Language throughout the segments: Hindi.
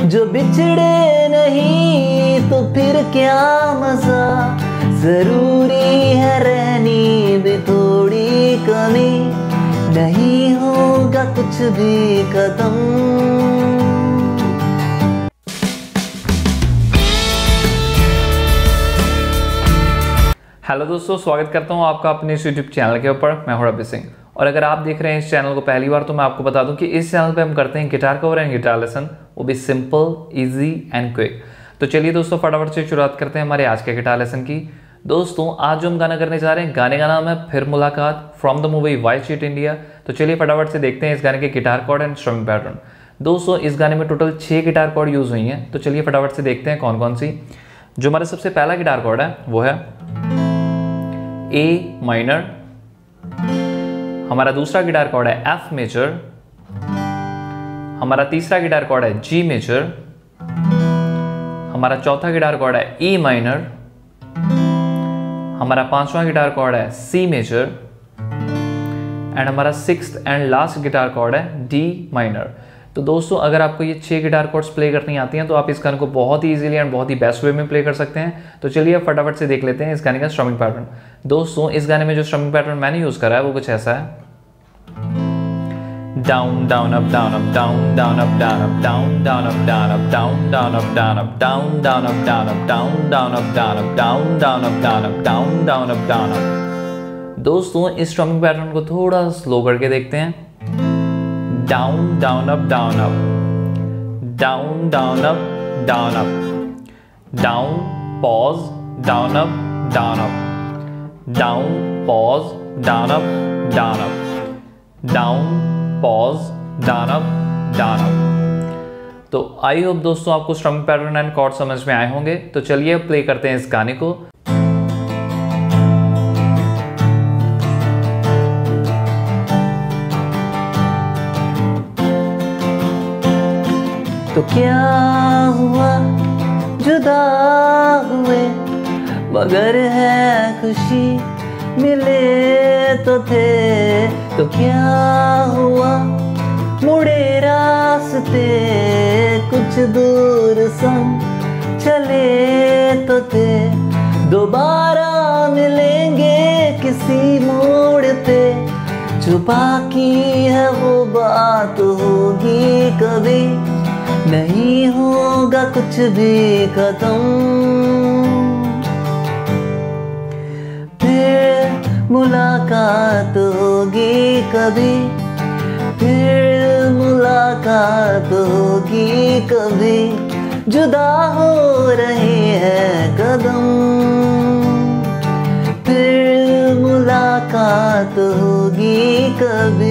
जो बिछड़े नहीं तो फिर क्या मजा, जरूरी है रहनी भी थोड़ी कमी, नहीं होगा कुछ भी खत्म। हेलो दोस्तों, स्वागत करता हूं आपका अपने इस यूट्यूब चैनल के ऊपर। मैं हूं रवि सिंह और अगर आप देख रहे हैं इस चैनल को पहली बार तो मैं आपको बता दूं कि इस चैनल पे हम करते हैं guitar cover and guitar lesson, वो भी सिंपल, इजी एंड क्विक। तो चलिए दोस्तों, फटाफट से शुरुआत करते हैं हमारे आज के गिटार लेसन की। दोस्तों, आज जो हम गाना करने जा रहे हैं, गाने का नाम है Phir Mulaqat, from the movie why cheat India. तो चलिए फटाफट से देखते हैं इस गाने के guitar chord and strumming pattern. दोस्तों, इस गाने में टोटल 6 गिटार कॉर्ड यूज हुई हैं। तो चलिए फटाफट से देखते हैं कौन कौन सी। जो हमारा सबसे पहला गिटार कॉर्ड है वो है ए माइनर। हमारा दूसरा गिटार कॉर्ड है एफ मेजर। हमारा तीसरा गिटार कॉर्ड है जी मेजर। हमारा चौथा गिटार कॉर्ड है ई माइनर। हमारा पांचवा गिटार कॉर्ड है सी मेजर एंड हमारा sixth and last guitar chord है डी माइनर। तो दोस्तों, अगर आपको ये 6 गिटार कॉर्ड्स प्ले करनी आती हैं तो आप इस गाने को बहुत ही इजीली एंड बहुत ही बेस्ट वे में प्ले कर सकते हैं। तो चलिए अब फटाफट से देख लेते हैं इस गाने का स्ट्रमिंग पैटर्न। दोस्तों, इस गाने में जो स्ट्रमिंग पैटर्न मैंने यूज करा है वो कुछ ऐसा है। Down down up down up down down up down up down down up down up down down up down up down down up down up down down up down up down down up down up down down up down up. दोस्तों, इस स्ट्रमिंग पैटर्न को थोड़ा स्लो करके देखते हैं। Down down up down up down down up down up down pause down up down up down pause down up down up down pause down up down up. तो आई होप दोस्तों आपको स्ट्रमिंग पैटर्न एंड कॉर्ड समझ में आए होंगे। तो चलिए अब प्ले करते हैं इस गाने को। तो क्या हुआ, जुदा हुए मगर है खुशी, मिले तो थे। तो क्या हुआ, मुड़े रास्ते कुछ दूर संग चले तो थे। दोबारा मिलेंगे किसी मोड़ पे, जो बाकी है वो बात होगी कभी, नहीं होगा कुछ भी खत्म। फिर मुलाकात होगी कभी, फिर मुलाकात होगी कभी, जुदा हो रहे हैं कदम। फिर मुलाकात होगी कभी।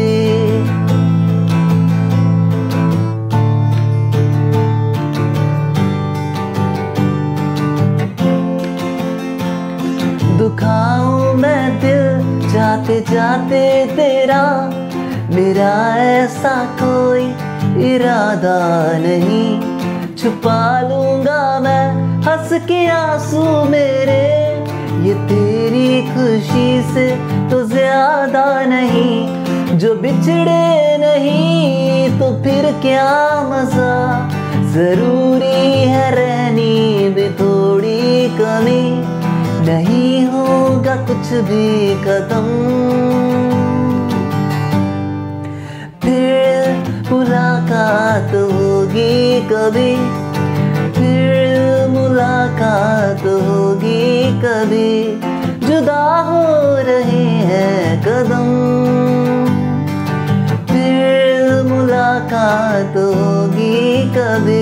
दुखाऊं मैं दिल जाते जाते तेरा, मेरा ऐसा कोई इरादा नहीं। छुपा लूंगा मैं हंस के आंसू मेरे, ये तेरी खुशी से तो ज्यादा नहीं। जो बिछड़े नहीं तो फिर क्या मजा, जरूरी है रहनी भी थोड़ी कमी, नहीं होगा कुछ भी खत्म। फिर मुलाकात होगी कभी, फिर मुलाकात होगी कभी, जुदा हो रहे हैं कदम। फिर मुलाकात होगी कभी।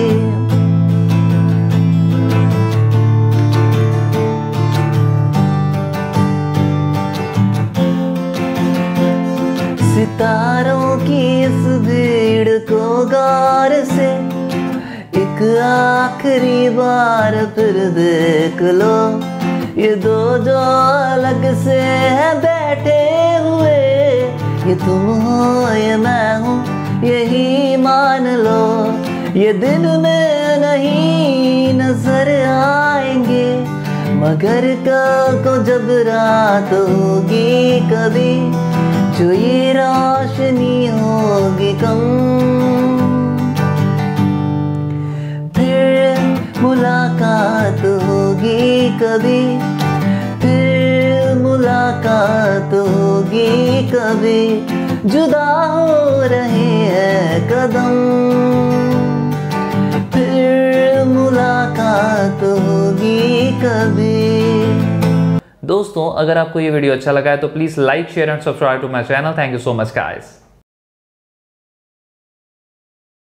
सितारों की इस भीड़ को गौर से एक आखिरी बार फिर देख लो। ये दो जो अलग से हैं बैठे हुए, ये तुम हो ये मैं हूँ यही मान लो। ये दिन में नहीं नजर आएंगे, मगर कल को जब रात होगी कभी, जो ये रोशनी होगी कम। कभी, फिर मुलाकात होगी कभी, जुदा हो रहे हैं कदम, फिर मुलाकात होगी कभी। दोस्तों, अगर आपको ये वीडियो अच्छा लगा है तो please like, share and subscribe to my channel. Thank you so much guys.